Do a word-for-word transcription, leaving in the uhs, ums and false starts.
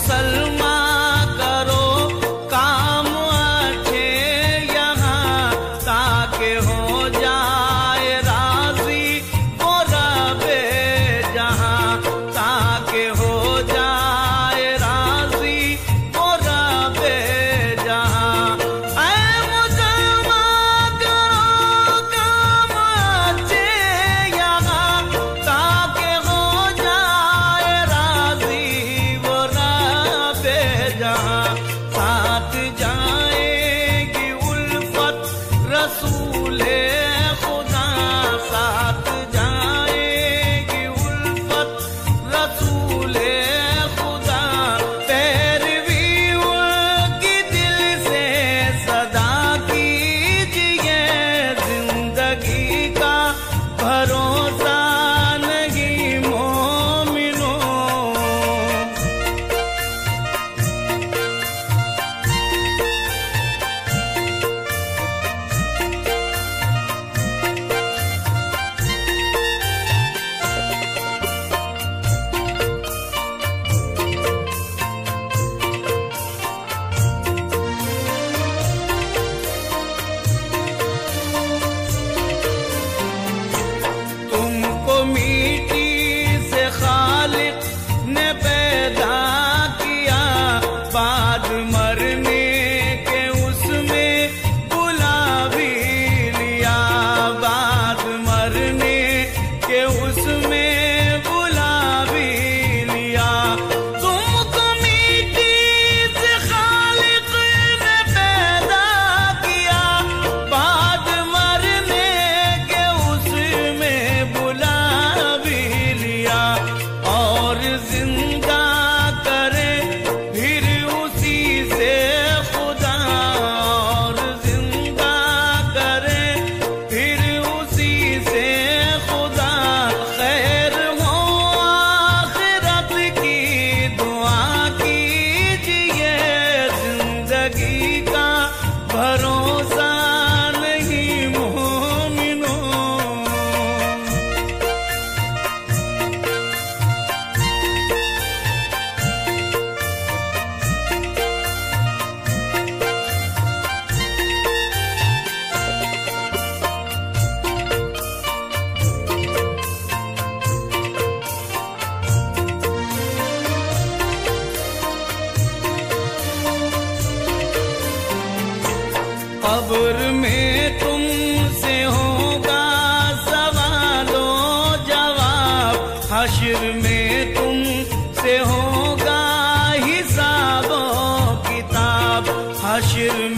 मुसलमान करो काम अच्छे यहाँ, ताकि हो जाए राजी वो रबे जहाँ, ताकि हो जाए राजी वो रबे जहाँ। ऐ मुसलमान करो काम अच्छे यहाँ, ताकि हो जाए राजी वो रबे जहाँ। साथ जाएगी उल्फत रसूले खुदा, साथ जाएगी उल्फत रसूले खुदा, पैरवी उनकी दिल से सदा कीजिए। जिंदगी का भरोसा नहीं मोमिनो, तुमको मिट्टी से खालिक ने पैदा किया, बाद मरने के उसमें बुला भी लिया, बाद मरने के उसमें बुला भी लिया। तुमको मिट्टी से खालिक ने पैदा किया, बाद मरने के उसमें बुला भी लिया, और जिंदा करे फिर उसी से खुदा, और जिंदा करे फिर उसी से खुदा। खैर हो आखिरत की दुआ कीजिए, जिंदगी का भरोसा नहीं मोमिनो। कब्र में तुमसे होगा सवालो जवाब, हश्र में तुमसे होगा हिसाबो किताब, हश्र